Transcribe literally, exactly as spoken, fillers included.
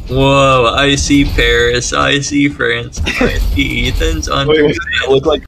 Whoa, I see Paris, I see France, I see Ethan's on. Wait, wait, does it look like